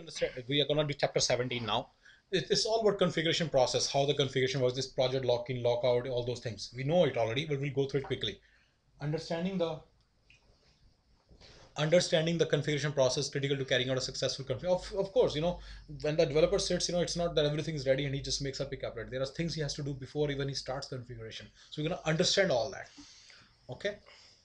understand. We are gonna do chapter 17 now. It's all about configuration process, how the configuration works, this project lock in, lock out, all those things. We know it already, but we'll go through it quickly. Understanding the understanding the configuration process critical to carrying out a successful configuration. Of course, when the developer sits, it's not that everything is ready and he just makes a pick up. Right? There are things he has to do before even he starts configuration. So we're gonna understand all that. Okay.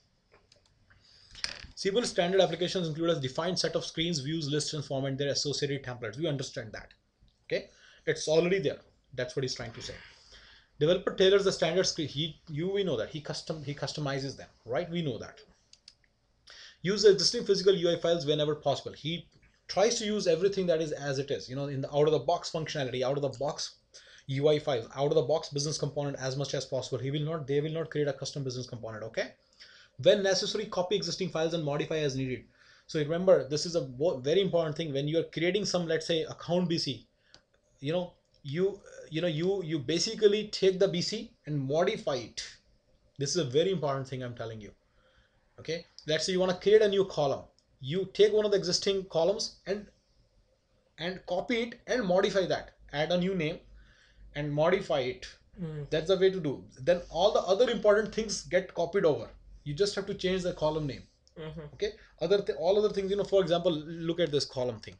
Siebel standard applications include a defined set of screens, views, lists, and format their associated templates. We understand that. Okay, it's already there. That's what he's trying to say. Developer tailors the standard screen. We know that he customizes them, right? We know that. Use the existing physical UI files whenever possible. He tries to use everything that is as it is. In the out of the box functionality, out of the box UI files, out of the box business component as much as possible. They will not create a custom business component. Okay. When necessary, copy existing files and modify as needed. So remember, this is a very important thing when you are creating some, let's say, account BC. You know, you basically take the BC and modify it. This is a very important thing I'm telling you. Okay, let's say you want to create a new column. You take one of the existing columns and copy it and modify that. Add a new name and modify it. That's the way to do. Then all the other important things get copied over. You just have to change the column name. Okay. All other things, for example, look at this column thing.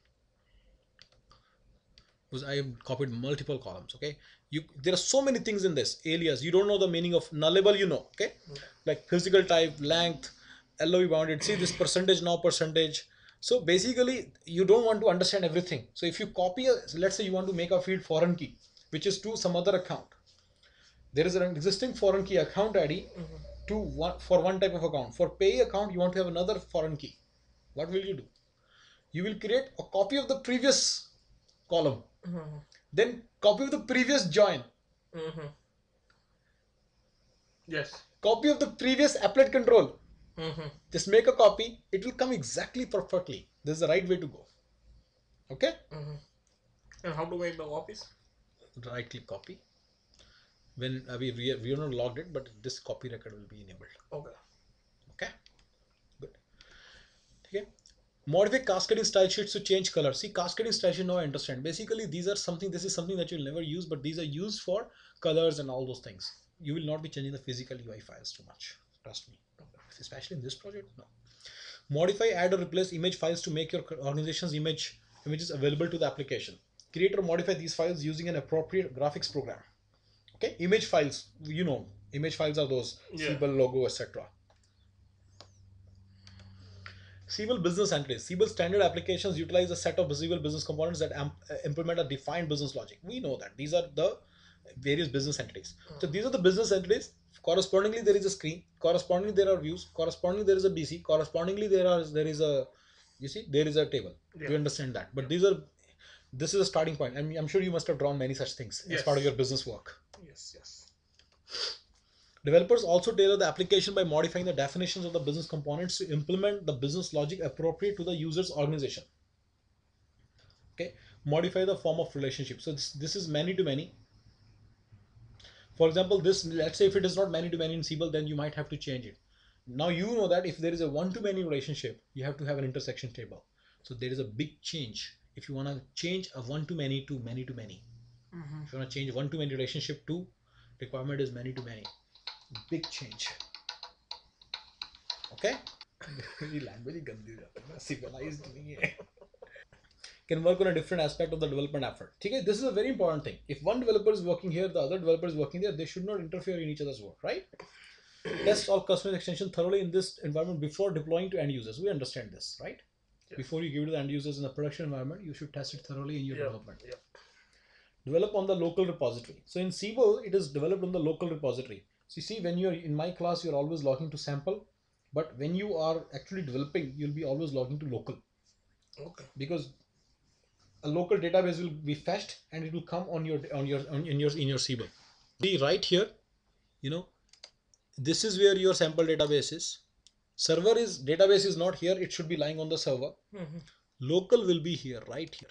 Because I have copied multiple columns. Okay. There are so many things in this alias. You don't know the meaning of nullable. Okay. Like physical type, length, LOE bounded. See this percentage now percentage. So basically, you don't want to understand everything. So if you copy let's say you want to make a field foreign key, which is to some other account. There is an existing foreign key account ID for one type of account. For pay account, you want to have another foreign key. What will you do? You will create a copy of the previous column, then copy of the previous join, Yes. copy of the previous applet control. Just make a copy. It will come exactly perfectly. This is the right way to go. Okay? And how to make the copies? Right click copy. When we are not logged it, but this copy record will be enabled. Okay. Okay? Good. Okay. Modify cascading style sheets to change color. See, cascading style sheet, now I understand. Basically, this is something that you'll never use, but these are used for colors and all those things. You will not be changing the physical UI files too much. Trust me. Especially in this project, no. Modify, add or replace image files to make your organization's images available to the application. Create or modify these files using an appropriate graphics program. Okay, image files, image files are those Siebel logo, etc. Siebel business entities. Siebel standard applications utilize a set of Siebel business components that implement a defined business logic. We know that these are the various business entities. So these are the business entities. Correspondingly, there is a screen. Correspondingly, there are views. Correspondingly, there is a BC. Correspondingly, there is a table. We understand that. But this is a starting point. I'm sure you must have drawn many such things as part of your business work. Yes. Developers also tailor the application by modifying the definitions of the business components to implement the business logic appropriate to the user's organization. Okay, modify the form of relationship. So this is many to many. For example, let's say if it is not many to many in Siebel, then you might have to change it. Now you know that if there is a one to many relationship, you have to have an intersection table. So there is a big change. If you want to change a one to many to many to many, if you want to change one to many relationship to requirement is many to many. Big change. Okay. मेरी language गंदी हो जाती है, civilized नहीं है. Can work on a different aspect of the development effort. Okay, this is a very important thing. If one developer is working here, the other developer is working there, they should not interfere in each other's work, right? Test all customized extension thoroughly in this environment before deploying to end users. We understand this, right? Yes. Before you give it to the end users in the production environment, you should test it thoroughly in your development. Develop on the local repository. So in Siebel, it is developed on the local repository. So you see, when you're in my class, you're always logging to sample, but when you are actually developing, you'll be always logging to local. Okay. Because a local database will be fetched and it will come in your Siebel. See right here, this is where your sample database is. Database is not here, it should be lying on the server. Local will be here, right here.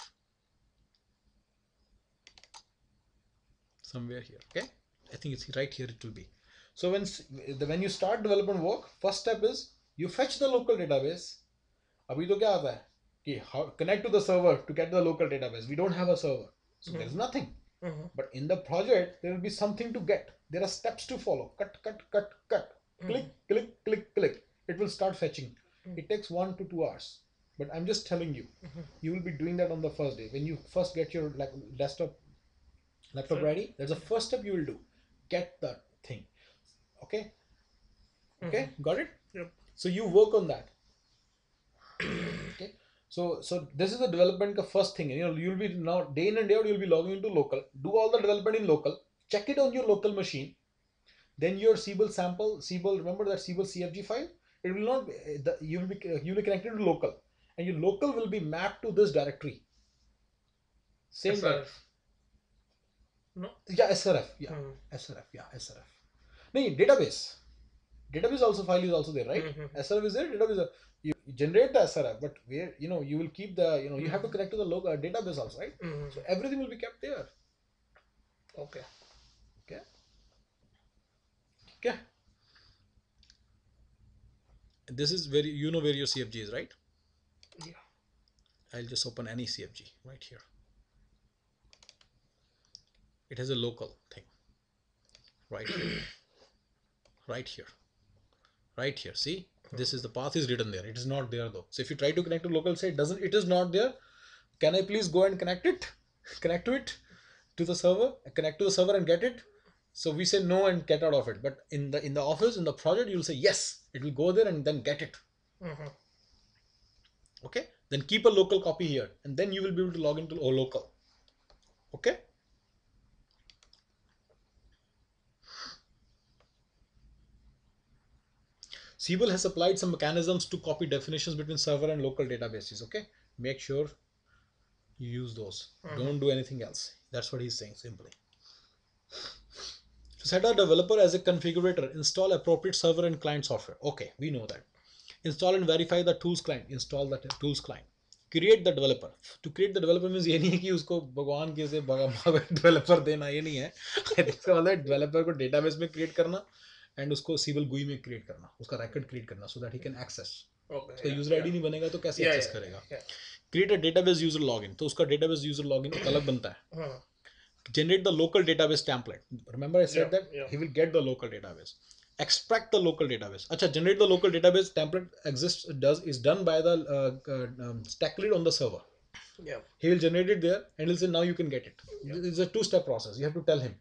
Somewhere here, okay? I think it's right here it will be. So when you start development work, first step is you fetch the local database. अभी तो क्या आता है okay, how connect to the server to get the local database. We don't have a server, so there's Mhm. nothing. Mhm. But in the project, there will be something to get. There are steps to follow. Cut, cut, cut, cut. Click, click, click, click. It will start fetching. It takes 1 to 2 hours. But I'm just telling you, you will be doing that on the first day. When you first get your laptop Sure. ready, that's the first step you will do. Get the thing. Okay? Okay? Got it? Yep. So you work on that. Okay? So this is the development first thing. You'll be now day in and day out, you'll be logging into local. Do all the development in local. Check it on your local machine. Then your Siebel sample, Siebel, remember that Siebel CFG file? It will not be, you'll be connected to local, and your local will be mapped to this directory. Same directory. SRF. No. Yeah, SRF. Yeah, SRF. Yeah, SRF. No, database also file is also there, right? SRF is there, database. You generate the SRF, but where you will keep the you have to connect to the local database also, right? So everything will be kept there. Okay. Okay. Okay. This is where where your CFG is, right? Yeah. I'll just open any CFG right here. It has a local thing right here. Right here. Right here. See, this is the path is written there. It is not there though. So if you try to connect to local, say it is not there. Can I please go and connect it? Connect to it to the server. Connect to the server and get it. So we say no and get out of it. But in the office, in the project, you'll say yes. It will go there and then get it. Okay. Then keep a local copy here, and then you will be able to log into local. Okay. Siebel has applied some mechanisms to copy definitions between server and local databases. Okay, make sure you use those. Don't do anything else. That's what he's saying simply. So set a developer as a configurator. Install appropriate server and client software. Okay, we know that. Install and verify the tools client. Install the tools client. Create the developer. To create the developer means ये नहीं है कि उसको भगवान के से developer देना, ये नहीं है. इसका मतलब developer को database में create करना and उसको Siebel GUI में create करना, उसका record create करना so that he can access. उसका user ID नहीं बनेगा तो कैसे access करेगा? Create a database user login. तो उसका database user login एक अलग बनता है. Generate the local database template. Remember I said that he will get the local database. Extract the local database. Acha, generate the local database template is done by the stack lead on the server. Yeah. He will generate it there and he'll say now you can get it. It's a two-step process. You have to tell him.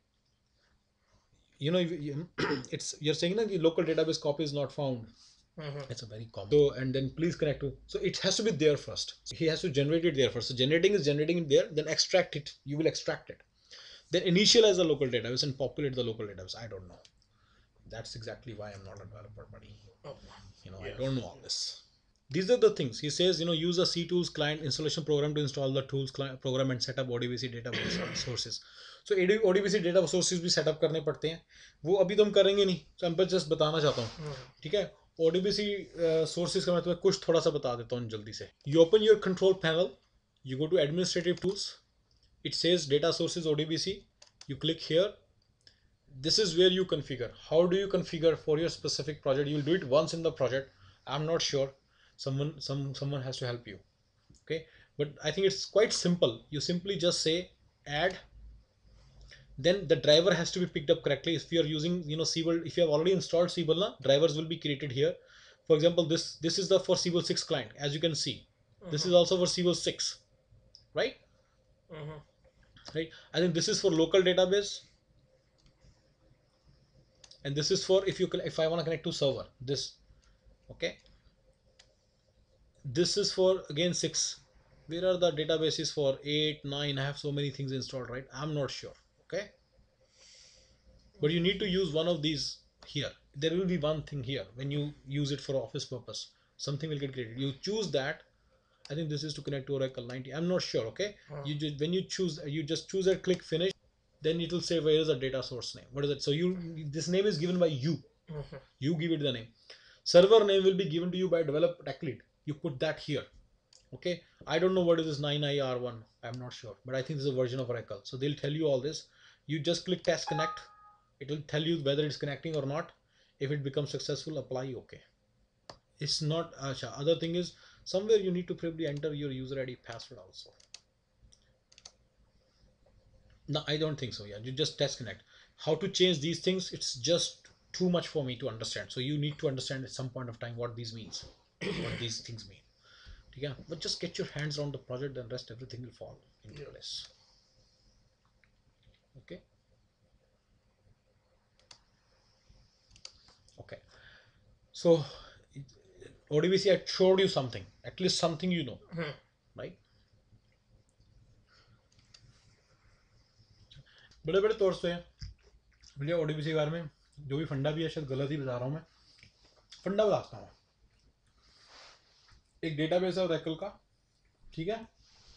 You're saying that the local database copy is not found. It's a very common. So and then please connect to. So it has to be there first. So he has to generate it there first. So generating it there. Then extract it. You will extract it. Then initialize the local database and populate the local database. I don't know. That's exactly why I'm not a developer, buddy. I don't know all this. These are the things he says. Use a CTools client installation program to install the tools client program and set up ODBC database sources. So ODBC data sources भी setup करने पड़ते हैं. वो अभी तो हम करेंगे नहीं. So मैं जस्ट बताना चाहता हूँ. ठीक है. ODBC sources का मैं तुम्हें कुछ थोड़ा सा बता देता हूँ जल्दी से. You open your control panel. You go to administrative tools. It says data sources ODBC. You click here. This is where you configure. How do you configure for your specific project? You'll do it once in the project. I'm not sure. Someone has to help you. Okay, but I think it's quite simple. You simply just say add. Then the driver has to be picked up correctly. If you are using Siebel, if you have already installed Siebel, drivers will be created here. For example, this is the for Siebel 6 client, as you can see. This is also for Siebel 6, right? Right. I think this is for local database. And this is for if I want to connect to server, this. Okay, this is for again 6. Where are the databases for 8, 9? I have so many things installed, right? I'm not sure. Okay, but you need to use one of these here. There will be one thing here when you use it for office purpose. Something will get created. You choose that. I think this is to connect to Oracle 90. I'm not sure. Okay, when you just choose that, click finish. Then it will say where is the data source name. What is it? So this name is given by you. You give it the name. Server name will be given to you by developer tech lead. You put that here. Okay. I don't know what is this 9IR1. I'm not sure, but I think this is a version of Oracle. So they'll tell you all this. You just click test connect. It will tell you whether it's connecting or not. If it becomes successful, apply. Okay. It's not. Other thing is somewhere you need to probably enter your user ID password also. No, I don't think so. Yeah, you just test connect. How to change these things? It's just too much for me to understand. So you need to understand at some point of time what these means, what these things mean. Yeah, but just get your hands around the project, and rest everything will fall into Yeah. place. Okay. Okay. So ODBC, I showed you something, at least something you know, right? बड़े बड़े तौर से भैया ODBC के बारे में जो भी फंडा भी है, शायद गलत ही बता रहा हूँ मैं, फंडा बताता हूँ। एक डेटाबेस है ओरेकल का, ठीक है,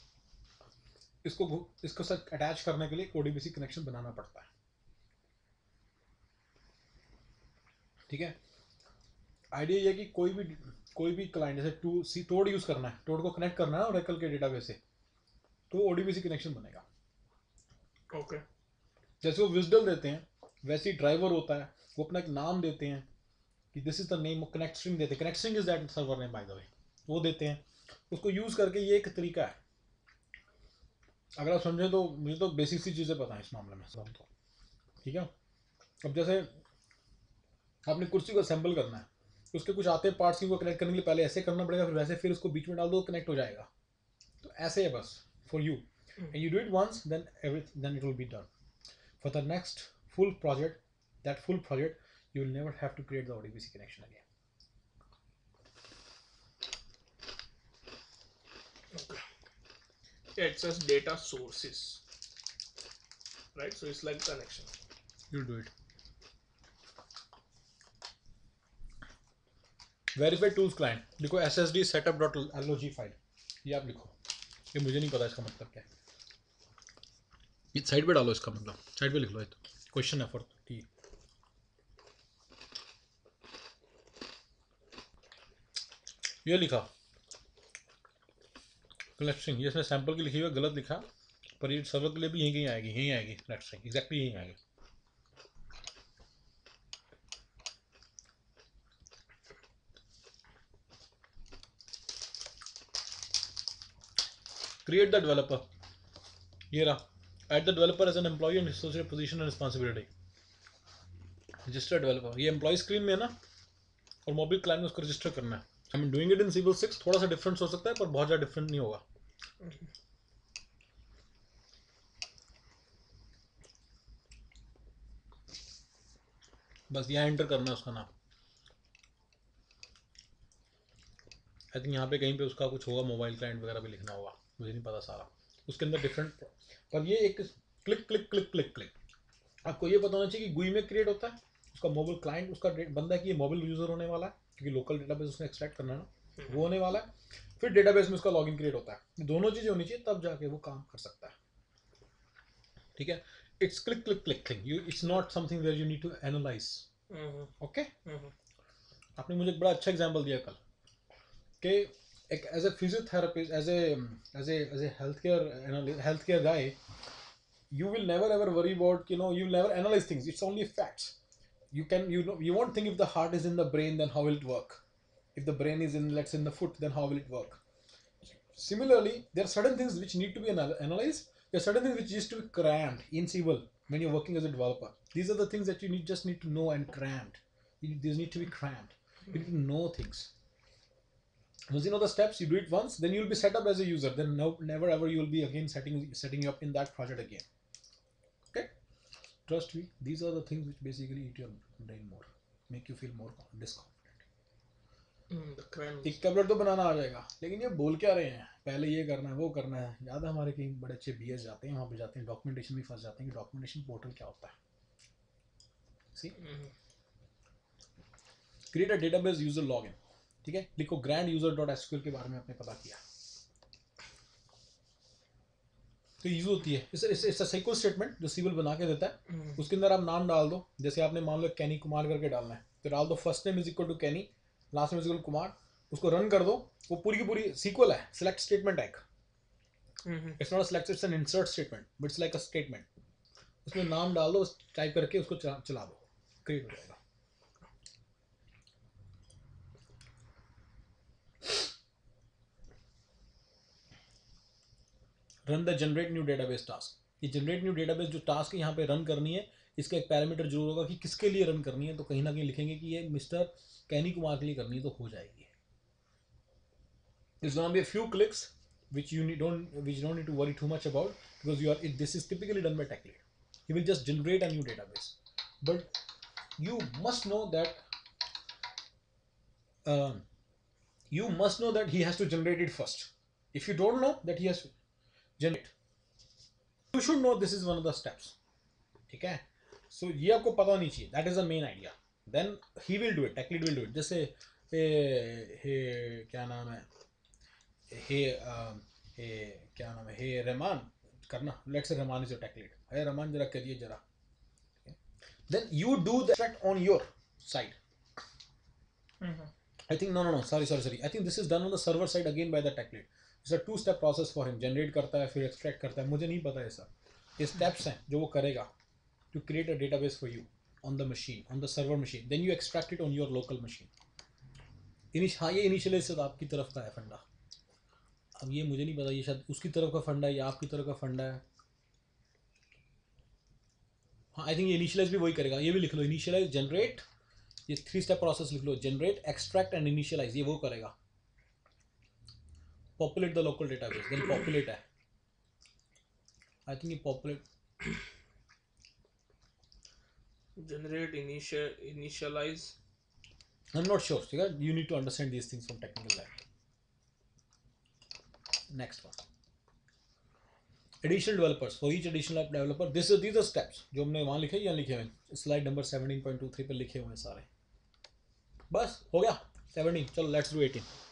इसको साथ अटैच करने के लिए ODBC कनेक्शन बनाना पड़ता है, ठीक है। आइडिया ये कि कोई भी क्लाइंट जैसे टोड यूज करना है, टोड को कनेक्ट करना है ओरेकल के डेटाबेस से, तो ODBC कनेक्शन बनेगा। ओके। जैसे वो विजडल देते हैं वैसे ही ड्राइवर होता है, वो अपना एक नाम देते हैं कि this is the name, connect string देते हैं, connect string is that server name by the way, वो देते हैं। उसको यूज करके ये एक तरीका है, अगर आप समझें तो मुझे तो बेसिक सी चीज़ें पता है इस मामले में सब तो, ठीक है। अब जैसे आपने कुर्सी को असेंबल करना है, उसके कुछ आते हैं पार्ट्स को कनेक्ट करने के लिए पहले ऐसे करना पड़ेगा, फिर वैसे, फिर उसको बीच में डाल दो कनेक्ट हो जाएगा। तो ऐसे है बस for you, and you do it once, then it will be done. For the next full project, you will never have to create the ODBC connection again. Okay. Yeah, it says data sources, right? So it's like connection. You'll do it. Verified tools client, देखो SSD setup.log file, ये आप लिखो, ये मुझे नहीं पता इसका मतलब क्या है, ये साइड पे डालो, इसका मतलब साइड पे लिख लो, ये तो क्वेश्चन है फॉर टी। ये लिखा कनेक्ट स्ट्रिंग, ये इसने सैंपल की लिखी हुई है, गलत लिखा, पर ये सर्वर के लिए भी यहीं आएगी कनेक्ट स्ट्रिंग, एग्जैक्टली यहीं आएगी। Create the developer, ये रहा, add the developer as an employee and associate position and responsibility, register developer, ये employee स्क्रीन में है ना, और मोबाइल क्लाइंट में उसको रजिस्टर करना है। I am doing it in Civil 6, थोड़ा सा डिफरेंस हो सकता है पर बहुत ज़्यादा डिफरेंट नहीं होगा। बस यहाँ एंटर करना है उसका नाम, आई थिंक यहाँ पे कहीं पे उसका कुछ होगा, मोबाइल क्लाइंट वगैरह भी लिखना होगा, मुझे नहीं पता सारा उसके अंदर डिफरेंट, पर ये एक click click click click click, आपको ये पता होना चाहिए कि GUI में क्रिएट होता है, उसका मोबाइल क्लाइंट उसका बंदा है कि ये मोबाइल यूज़र होने वाला है, क्योंकि लोकल डेटाबेस उसने एक्सट्रैक्ट करना है ना, वो होने वाला है, फिर डेटाबेस में उसका लॉगिन क्रिएट होता है, दोनों चीज़ें होनी चाहिए तब जाके वो काम कर सकता है, ठीक है। It's click click click thing, you it's not something where you need to analyse. Okay, आपने मुझे एक बड़ा अच्छा एग्जांपल दिया कल कि एक as a physiotherapist, as a health care guy, you will never ever worry about, you will never analyze things, it's only facts. You won't think if the heart is in the brain, then how will it work, if the brain is in, let's say, in the foot, then how will it work. Similarly, there are certain things which need to be analyzed, there are certain things which used to be crammed in civil when you're working as a developer. These are the things that you just need to know and crammed. These need to be crammed. You need to know things. Once you know the steps, you do it once, then you'll be set up as a user, then never ever you will be again setting you up in that project again. Okay, trust me, these are the things which basically eat your brain more, make you feel more discomfort. एक tablet तो बनाना आ जाएगा, लेकिन ये बोल क्या रहे हैं, पहले ये करना है वो करना है। याद है हमारे कहीं बड़े अच्छे BS जाते हैं, वहाँ पे जाते हैं, डॉक्यूमेंटेशन भी फंस जाते हैं कि डॉक्यूमेंटेशन पोर्टल क्या होता है। See, create a database user login, ठीक है, लिखो ग्रैंड यूजर डॉट SQL के बारे में आपने पता किया, तो यूज होती है इट्स अ साइकिल स्टेटमेंट जो सिविल बना के देता है, उसके अंदर आप नाम डाल दो, जैसे आपने मान लो कैनी कुमार करके डालना है, तो डाल दो first name is equal to Kenny, last name is equal Kumar, उसको रन कर दो, वो पूरी की पूरी सीक्वल है, सिलेक्ट स्टेटमेंट है, it's not a select, it's an insert statement, but it's like a statement, उसमें नाम डाल दो, टाइप करके उसको चला दो, क्रिएट हो जाएगा। Run the generate new database task. ये जनरेट न्यू डेटाबेस जो टास्क यहाँ पे रन करनी है, इसका एक पैरामीटर जरूर होगा कि किसके लिए रन करनी है, तो कहीं ना कहीं लिखेंगे कि ये मिस्टर कैनी कुमार के लिए करनी है, तो हो जाएगी। There's gonna be a few clicks which you don't need to worry too much about, because this is typically done by tech lead. He will just generate a new database, but you must know that he has to generate it first. If you don't know that he has to generate, you should know this is one of the steps. ठीक है, so ये आपको पता नहीं चाहिए, that is the main idea. Then he will do it, tech lead will do it. जैसे क्या नाम है, क्या नाम है, हे रहमान करना, let's say Rahman is your tech lead, hey Rahman जरा करिए जरा, then you do the extract on your side. I think no sorry I think this is done on the server side again by the tech lead. It's a 2 step process for him, generate करता है फिर extract करता है, मुझे नहीं पता है sir, ये स्टेप्स हैं जो वो करेगा to create a database for you on the machine, on the server machine, then you extract it on your local machine. हाँ, ये इनिशियलाइज आपकी तरफ का है फंडा। अब ये मुझे नहीं पता, ये शायद उसकी तरफ का फंडा है या आपकी तरफ का फंडा है। हाँ, आई थिंक ये इनिशियलाइज भी वही करेगा, ये भी लिख लो, इनिशियलाइज, जनरेट, ये 3 स्टेप प्रोसेस लिख लो, जनरेट, एक्सट्रैक्ट एंड इनिशियलाइज, ये वो करेगा। Populate the local database, then populate है, आई थिंक ये populate, generate, initialise, I am not sure, ठीक है, you need to understand these things from technical life. Next one, additional developers. For each additional developer, these are steps जो हमने वहाँ लिखे या लिखे हुए स्लाइड नंबर 17.23 पर लिखे हुए हैं सारे। बस हो गया 17, चलो लेट्स डू 18।